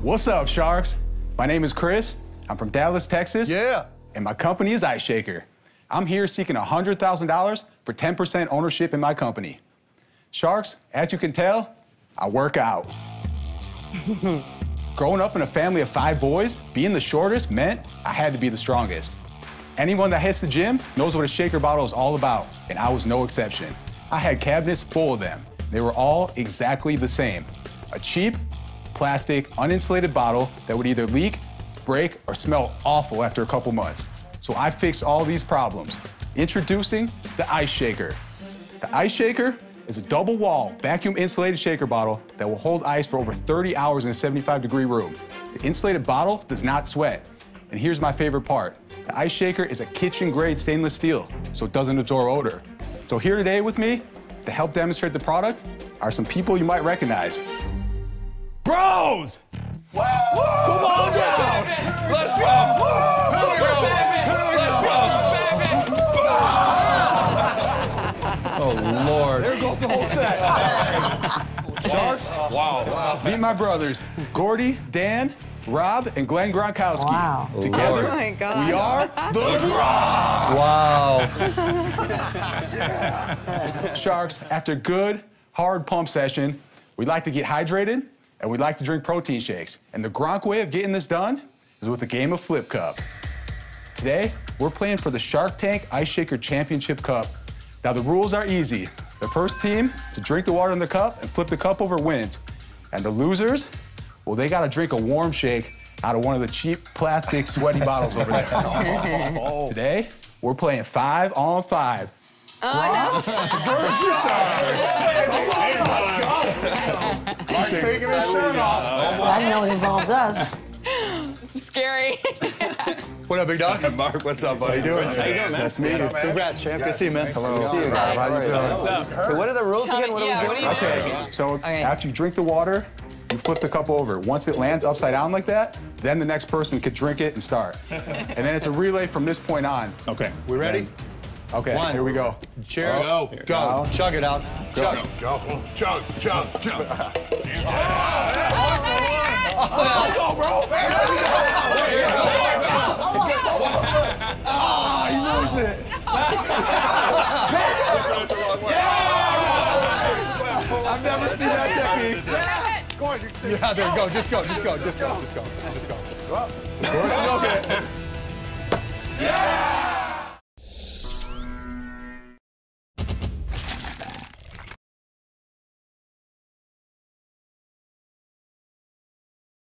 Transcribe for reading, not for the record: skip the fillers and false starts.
What's up, Sharks? My name is Chris. I'm from Dallas, Texas. Yeah. And my company is Ice Shaker. I'm here seeking $100,000 for 10% ownership in my company. Sharks, as you can tell, I work out. Growing up in a family of 5 boys, being the shortest meant I had to be the strongest. Anyone that hits the gym knows what a shaker bottle is all about, and I was no exception. I had cabinets full of them. They were all exactly the same. A cheap, plastic, uninsulated bottle that would either leak, break, or smell awful after a couple months. So I fixed all these problems. Introducing the Ice Shaker. The Ice Shaker is a double-wall, vacuum-insulated shaker bottle that will hold ice for over 30 hours in a 75-degree room. The insulated bottle does not sweat. And here's my favorite part. The Ice Shaker is a kitchen-grade stainless steel, so it doesn't absorb odor. So here today with me, to help demonstrate the product, are some people you might recognize. Bros! Woo! Come on down! Let's go! Let's go! Oh, Lord. There goes the whole set. Sharks, Wow. meet my brothers, Gordy, Dan, Rob, and Glenn Gronkowski. Wow. Together, Oh my God. we are the Gronks! Wow. Sharks, after a good, hard pump session, we'd like to get hydrated, and we'd like to drink protein shakes. And the Gronk way of getting this done is with a game of Flip Cup. Today, we're playing for the Shark Tank Ice Shaker Championship Cup. Now, the rules are easy. The first team to drink the water in the cup and flip the cup over wins. And the losers, well, they gotta drink a warm shake out of one of the cheap plastic sweaty bottles over there. Today, we're playing 5-on-5. He's taking his shirt off. I didn't know it involved us. This is scary. What up, big dog? Mark, what's up, buddy? How you doing? Nice to meet you. Congrats, champ. Good to see you, man. Hello. Good to see you, Rob, man. how you doing? What's up? Hey, what are the rules Tell again? me- What yeah, are we what doing? do you do? Okay, so Okay. after you drink the water, you flip the cup over. Once it lands upside down like that, then the next person could drink it and start. And then it's a relay from this point on. Okay. We ready? Okay, One. here we go. Cheers. Go. Go. Chug it, Alex. Chug. Go. Chug, chug, chug. Let's go, bro. Ah, he ruins it. I've never seen that technique. Yeah, there you go. Just go. Just go. Just go. Just go. Just go. Okay. Yeah!